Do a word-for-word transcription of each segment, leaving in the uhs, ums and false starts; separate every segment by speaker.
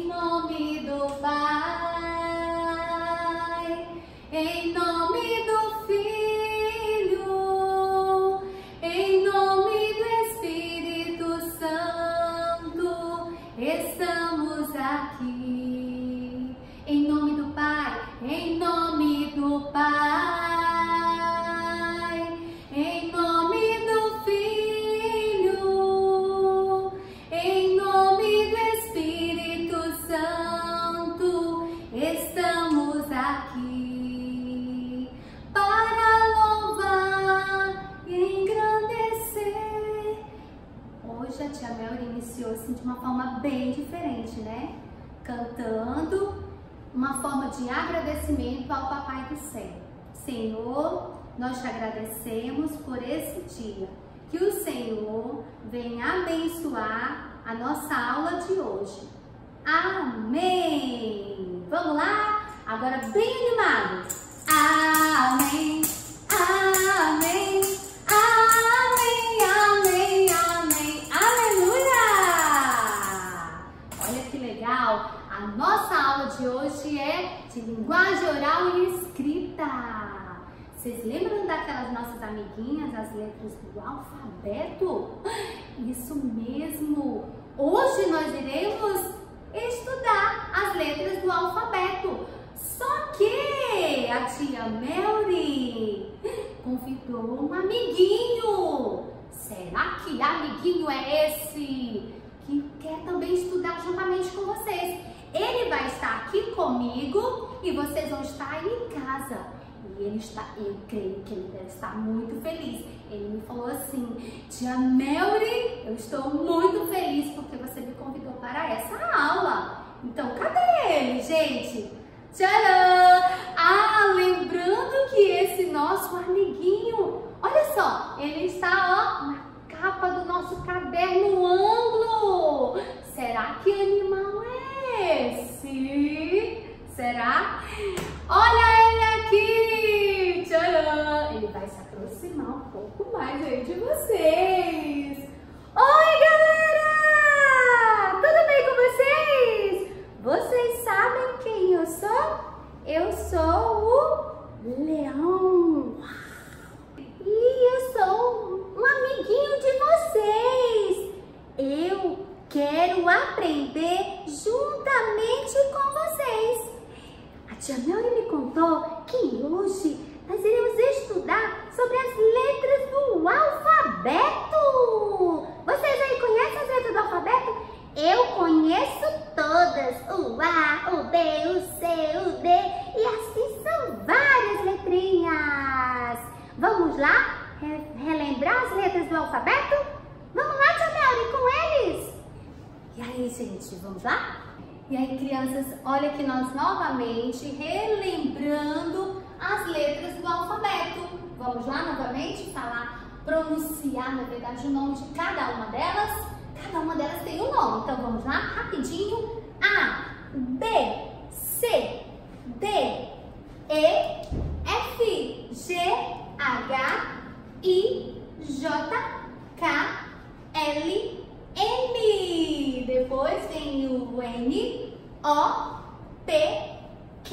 Speaker 1: Em nome do Pai, em nome do Filho, em nome do Espírito Santo, estamos aqui. Em nome do Pai, em nome do Pai, em nome do Filho, em nome do Espírito Santo, estamos aqui para louvar e engrandecer. Hoje a tia Melry iniciou assim de uma forma bem diferente, né? Cantando uma forma de agradecimento ao Papai do Céu. Senhor, nós te agradecemos por esse dia. Que o Senhor venha abençoar a nossa aula de hoje. Amém! Vamos lá? Agora bem animado. Amém! Amém! Amém! Amém! Amém! Aleluia! Olha que legal! A nossa aula de hoje é de linguagem oral e escrita. Vocês lembram daquelas nossas amiguinhas, as letras do alfabeto? Isso mesmo! Hoje nós iremos estudar as letras do alfabeto. Só que a tia Melry convidou um amiguinho. Será que amiguinho é esse que quer também estudar juntamente com vocês? Ele vai estar aqui comigo e vocês vão estar aí em casa. E ele está, eu creio que ele deve estar muito feliz. Ele me falou assim: tia Melry, eu estou muito feliz porque você me convidou para essa aula. Então, cadê ele, gente? Tcharam! Ah, lembrando que esse nosso amiguinho, olha só, ele está, ó, na capa do nosso caderno ângulo. Será que animal é esse? Será? Olha ele aqui! Tcharam! Ele vai se aproximar um pouco mais aí de vocês. Oi, galera! Tudo bem com vocês? Vocês sabem quem eu sou? Eu sou o Leão. E eu sou um amiguinho de vocês. Eu quero aprender juntamente com vocês. A tia Melry me contou que hoje nós iremos estudar sobre as letras do alfabeto. Vocês aí conhecem as letras do alfabeto? Eu conheço todas. O A, o B, o C, o D. E assim são várias letrinhas. Vamos lá relembrar as letras do alfabeto? Vamos lá, tia Melry, com eles? E aí, gente, vamos lá? E aí, crianças, olha que nós novamente relembrando as letras do alfabeto. Vamos lá novamente falar, pronunciar, na verdade, o nome de cada uma delas. Cada uma delas tem um nome, então vamos lá, rapidinho. A, B, C, D, E, F, G, H, I, J, K, L, M. Depois vem o N, O, P, Q,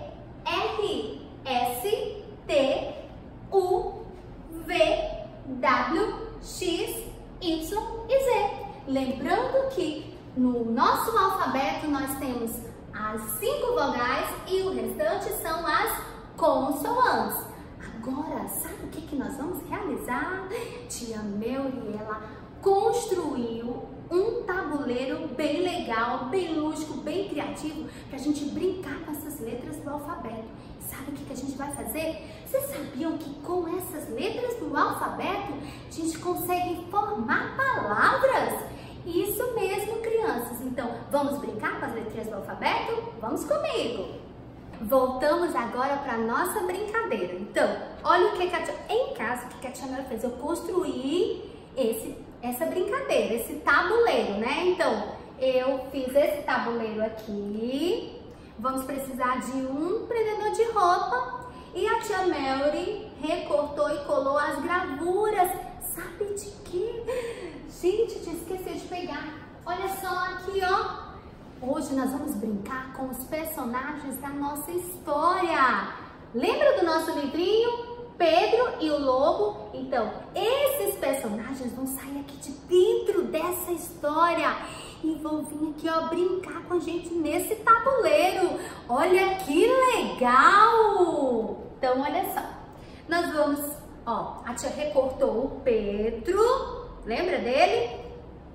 Speaker 1: R, S, T, U, V, W, X, Y e Z. Lembrando que no nosso alfabeto nós temos as cinco vogais e o restante são as consoantes. Agora, sabe o que, que nós vamos realizar? Tia Melry, ela construiu um tabuleiro bem legal, bem lúdico, bem criativo, para a gente brincar com essas letras do alfabeto. Sabe o que, que a gente vai fazer? Vocês sabiam que com essas letras do alfabeto a gente consegue formar palavras? Isso mesmo, crianças. Então, vamos brincar com as letrinhas do alfabeto? Vamos comigo! Voltamos agora para nossa brincadeira. Então, olha o que, que a tia... Em casa, o que, que a tia Melry fez? Eu construí esse, essa brincadeira, esse tabuleiro, né? Então, eu fiz esse tabuleiro aqui. Vamos precisar de um prendedor de roupa. E a tia Melry recortou e colou as gravuras. Sabe de quê? Gente, eu esqueci de pegar. Olha só aqui, ó. Hoje nós vamos brincar com os personagens da nossa história. Lembra do nosso livrinho? Pedro e o Lobo? Então, esses personagens vão sair aqui de dentro dessa história e vão vir aqui, ó, brincar com a gente nesse tabuleiro. Olha que legal! Então, olha só. Nós vamos, ó, a tia recortou o Pedro. Lembra dele?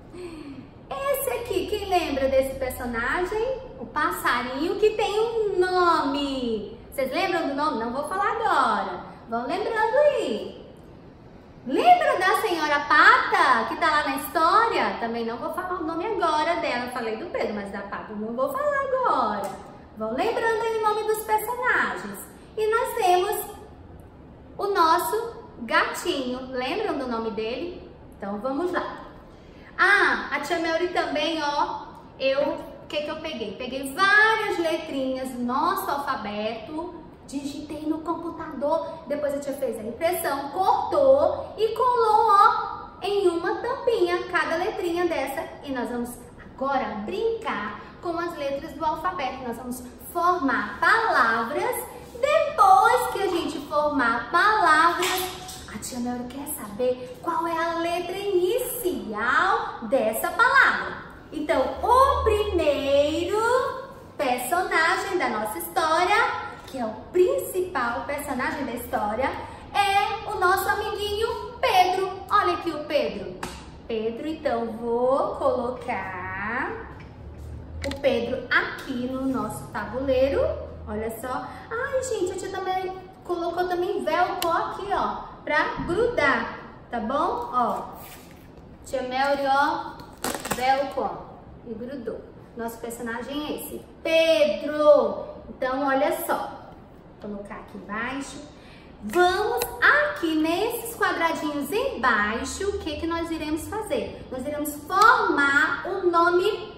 Speaker 1: Esse aqui, quem lembra desse personagem? O passarinho que tem um nome. Vocês lembram do nome? Não vou falar agora. Vão lembrando aí. Lembra da senhora Pata, que tá lá na história? Também não vou falar o nome agora dela. Eu falei do Pedro, mas da Pata não vou falar agora. Vão lembrando aí o nome dos personagens. E nós temos o nosso gatinho. Lembram do nome dele? Então vamos lá. Ah, a tia Melry também, ó, eu, o que que eu peguei? Peguei várias letrinhas do nosso alfabeto, digitei no computador, depois a tia fez a impressão, cortou e colou, ó, em uma tampinha, cada letrinha dessa. E nós vamos agora brincar com as letras do alfabeto. Nós vamos formar palavras. Depois que a gente formar palavras, a tia Melry quer saber qual é a letra inicial dessa palavra. Então, o primeiro personagem da nossa história, que é o principal personagem da história, é o nosso amiguinho Pedro. Olha aqui o Pedro. Pedro, então, vou colocar o Pedro aqui no nosso tabuleiro. Olha só. Ai, gente, a tia também colocou também velcro aqui, ó, pra grudar, tá bom? Ó, tia Melry, ó, velcro, ó, e grudou. Nosso personagem é esse, Pedro. Então, olha só, vou colocar aqui embaixo. Vamos aqui nesses quadradinhos embaixo, o que que nós iremos fazer? Nós iremos formar o nome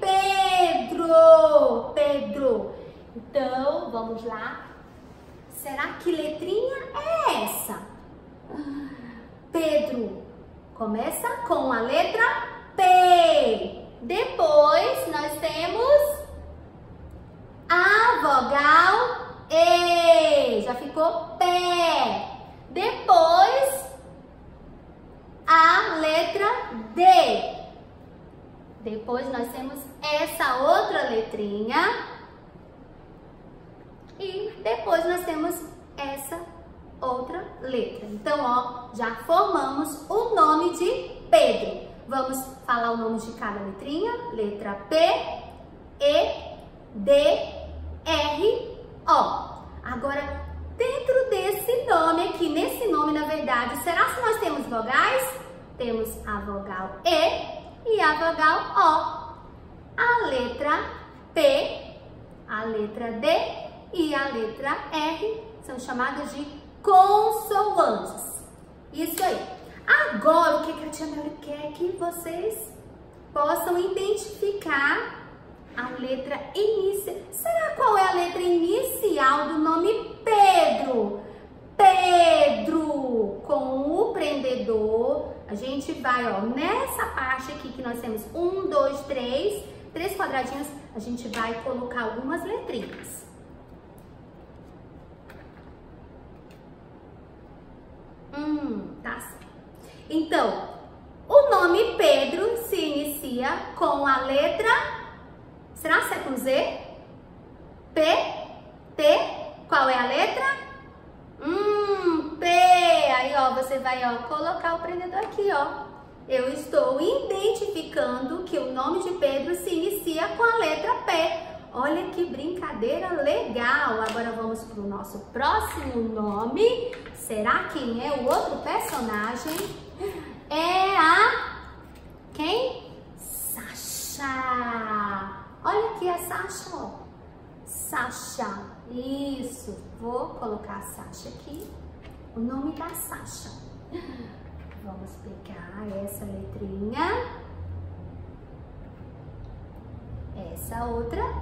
Speaker 1: Pedro, Pedro. Então, vamos lá. Será que letrinha é essa? Pedro começa com a letra P. Depois nós temos a vogal E. Já ficou pé. Depois a letra D. Depois nós temos essa outra letrinha. E depois nós temos essa outra letra. Então, ó, já formamos o nome de Pedro. Vamos falar o nome de cada letrinha. Letra P, E, D, R, O. Agora, dentro desse nome aqui, nesse nome, na verdade, será que nós temos vogais? Temos a vogal E e a vogal O. A letra P, a letra D e a letra R são chamadas de consoantes. Isso aí. Agora, o que a tia Melry quer que vocês possam identificar a letra inicial. Será qual é a letra inicial do nome Pedro? Pedro, com o prendedor, a gente vai, ó, nessa parte aqui que nós temos um, dois, três, três quadradinhos, a gente vai colocar algumas letrinhas. Hum, tá certo. Então, o nome Pedro se inicia com a letra, será que é com Z? P, T, qual é a letra? Hum, P. Aí, ó, você vai, ó, colocar o prendedor aqui, ó. Eu estou identificando que o nome de Pedro se inicia com a letra P. Olha que brincadeira legal! Agora vamos para o nosso próximo nome. Será quem é o outro personagem? É a... quem? Sasha! Olha aqui a Sasha, ó. Sasha. Isso. Vou colocar a Sasha aqui. O nome da Sasha. Vamos pegar essa letrinha. Essa outra.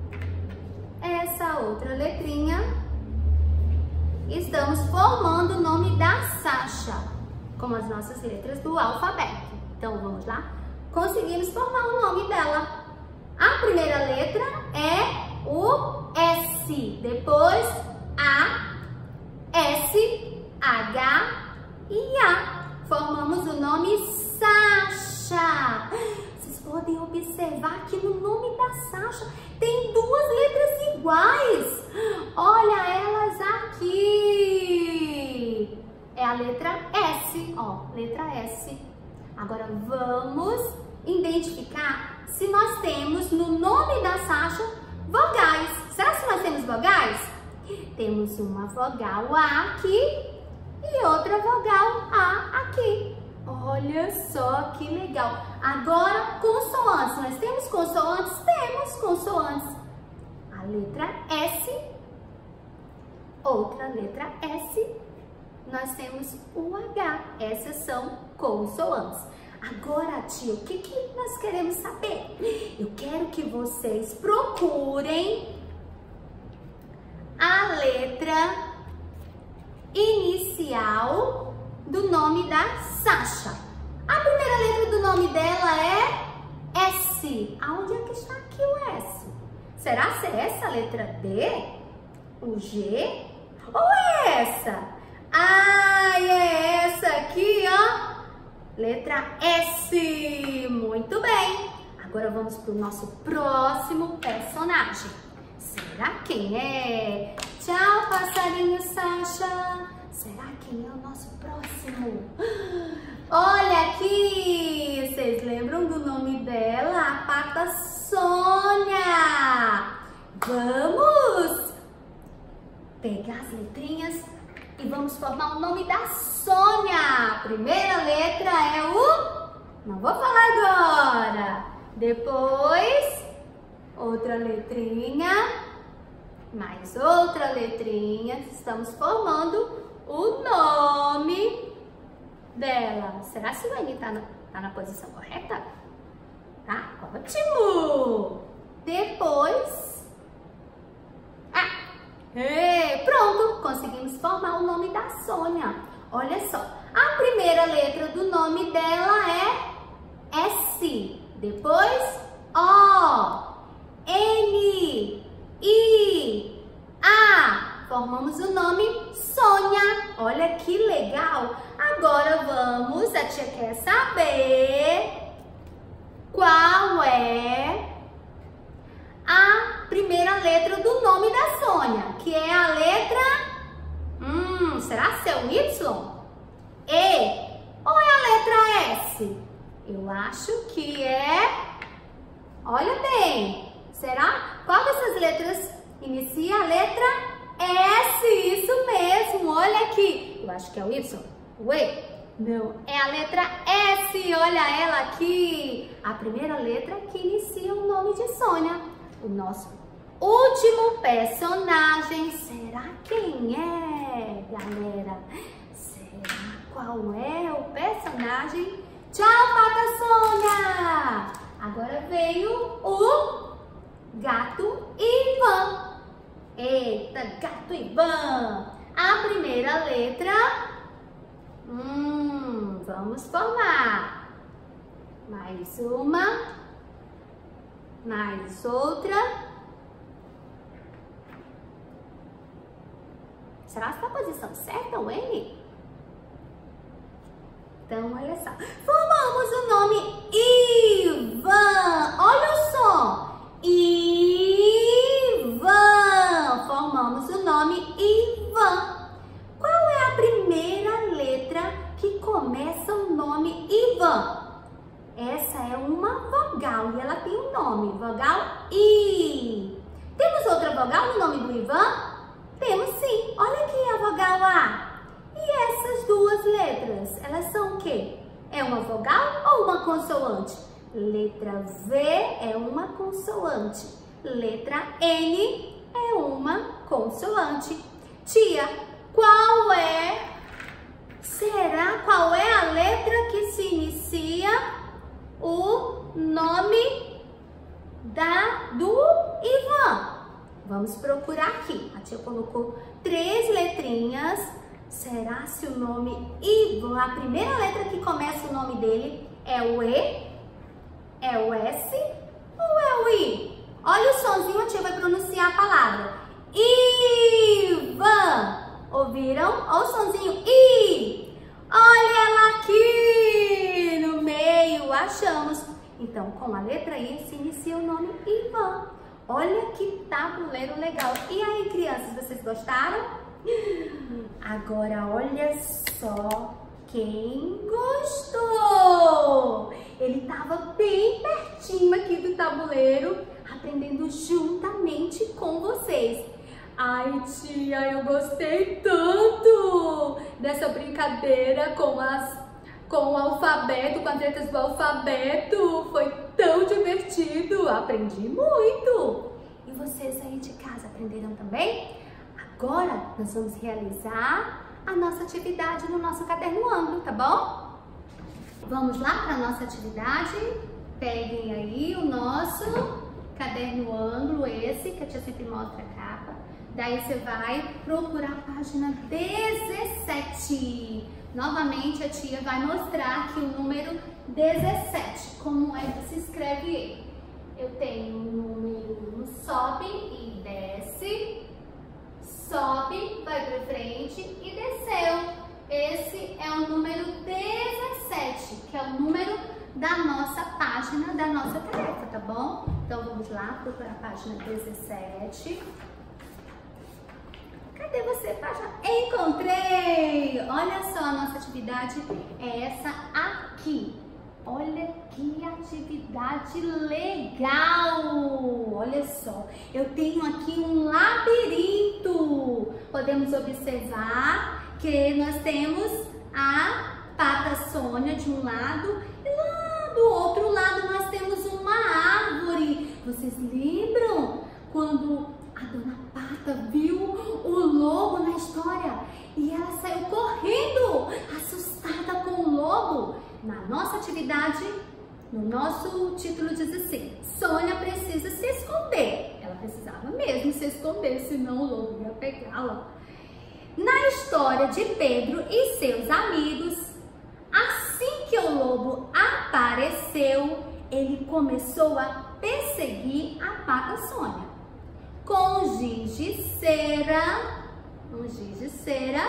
Speaker 1: Essa outra letrinha. Estamos formando o nome da Sasha com as nossas letras do alfabeto. Então, vamos lá? Conseguimos formar o nome dela. A primeira letra é o S. Depois A, S, H e A. Formamos o nome Sasha. Vocês podem observar que no nome da Sasha tem duas letras iguais. Olha elas aqui. É a letra S, ó, letra S. Agora vamos identificar se nós temos no nome da Sasha vogais. Será que nós temos vogais? Temos uma vogal A aqui e outra vogal A aqui. Olha só que legal. Agora, consoantes. Nós temos consoantes? Temos consoantes. A letra S, outra letra S, nós temos o H. Essas são consoantes. Agora, tia, o que, que nós queremos saber? Eu quero que vocês procurem a letra inicial do nome da Sasha. A primeira letra do nome dela é S. Aonde é que está aqui o S? Será que é essa a letra D? O G? Ou é essa? Ah, é essa aqui, ó. Letra S. Muito bem. Agora vamos para o nosso próximo personagem. Será quem é? Tchau, passarinho Sasha. Será quem é o nosso próximo? Olha aqui. Vocês lembram do nome dela? A Pata Sônia. Vamos pegar as letrinhas e vamos formar o nome da Sônia. A primeira letra é o... Não vou falar agora. Depois, outra letrinha. Mais outra letrinha. Estamos formando o nome dela. Será que o N tá na, tá na posição correta? Tá? Ótimo! Depois... Ah! E pronto! Conseguimos formar o nome da Sônia. Olha só. A primeira letra do nome dela é S. Depois, O. N. I. A. Formamos o nome Sônia. Olha que legal. Agora vamos, a tia quer saber qual é a primeira letra do nome da Sônia, que é a letra... Hum, será que é o Y? E? Ou é a letra S? Eu acho que é... Olha bem. Será? Qual dessas letras inicia a letra S? Isso mesmo. Olha aqui. Eu acho que é o Y. O E? Não. É a letra S. Olha ela aqui. A primeira letra que inicia o nome de Sônia. O nosso último personagem. Será quem é, galera? Será qual é o personagem? Tchau, Pata Sônia! Agora veio o gato Ivan. Eita, gato Ivan. A primeira letra... Hum, vamos formar. Mais uma. Mais outra. Será que está a posição certa, o N? Então, olha só. Formamos o nome Ivan. Olha o som. Ivan. Formamos o nome Ivan. Qual é a primeira letra que começa o nome Ivan? Essa é uma vogal e ela tem um nome, vogal I. Temos outra vogal no nome do Ivan? Temos sim. Olha aqui a vogal A. E essas duas letras, elas são o quê? É uma vogal ou uma consoante? Letra V é uma consoante. Letra N é uma consoante. Tia, qual é? Será qual é a letra que se inicia o nome da, do Ivan? Vamos procurar aqui. A tia colocou três letrinhas. Será se o nome Ivan, a primeira letra que começa o nome dele é o E? É o S? Ou é o I? Olha o sonzinho, a tia vai pronunciar a palavra. Ivan. Ouviram? Olha o sonzinho. I. Olha ela aqui no meio, achamos. Então, com a letra I se inicia o nome Ivan. Olha que tabuleiro legal. E aí, crianças, vocês gostaram? Agora, olha só quem gostou. Ele estava bem pertinho aqui do tabuleiro, aprendendo juntamente com vocês. Ai, tia, eu gostei tanto dessa brincadeira com as, com o alfabeto, com as letras do alfabeto. Foi tão divertido, aprendi muito. E vocês aí de casa aprenderam também? Agora nós vamos realizar a nossa atividade no nosso caderno ângulo, tá bom? Vamos lá para a nossa atividade? Peguem aí o nosso caderno ângulo, esse que a tia sempre mostra a capa. Daí você vai procurar a página dezessete. Novamente a tia vai mostrar aqui o número dezessete. Como é que se escreve ele? Eu tenho um número, sobe e desce. Sobe, vai para frente e desceu. Esse é o número dezessete, que é o número da nossa página, da nossa tarefa, tá bom? Então vamos lá, procurar a página dezessete. Cadê você, página? Encontrei! Olha só, a nossa atividade é essa aqui. Olha que atividade legal! Olha só, eu tenho aqui um labirinto. Podemos observar que nós temos a Pata Sônia de um lado e lá do outro lado nós temos uma árvore. Vocês lembram quando a Dona Pata viu o lobo na história e ela saiu correndo, assustada com o lobo? Na nossa atividade, no nosso título diz assim: Sônia precisa se esconder. Ela precisava mesmo se esconder, senão o lobo ia pegá-la. Na história de Pedro e seus amigos, assim que o lobo apareceu, ele começou a perseguir a Pata Sônia. Com um giz de cera, um giz de cera,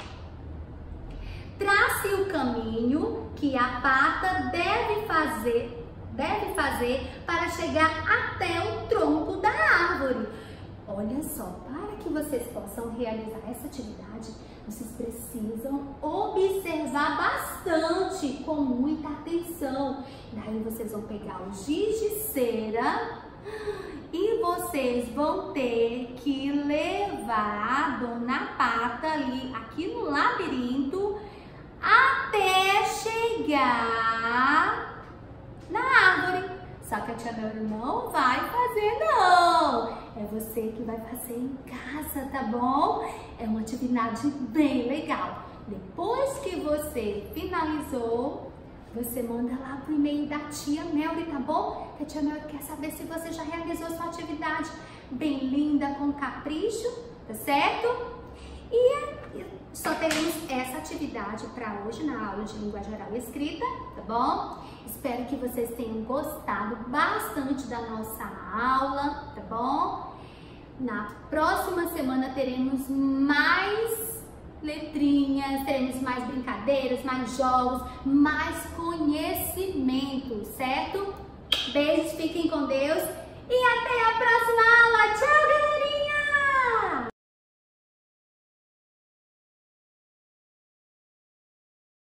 Speaker 1: trace o caminho que a Pata deve fazer, deve fazer para chegar até o tronco da árvore. Olha só, para que vocês possam realizar essa atividade, vocês precisam observar bastante, com muita atenção. Daí vocês vão pegar o giz de cera e vocês vão ter que levar a Dona Pata ali, aqui no labirinto, até chegar na árvore. Só que a tia Mel não vai fazer, não. É você que vai fazer em casa, tá bom? É uma atividade bem legal. Depois que você finalizou, você manda lá pro e-mail da tia Melry, tá bom? Que a tia Melry quer saber se você já realizou sua atividade bem linda, com capricho, tá certo? E só teremos essa atividade para hoje na aula de linguagem oral e escrita, tá bom? Espero que vocês tenham gostado bastante da nossa aula, tá bom? Na próxima semana teremos mais letrinhas, teremos mais brincadeiras, mais jogos, mais conhecimento, certo? Beijos, fiquem com Deus e até a próxima aula. Tchau, galera!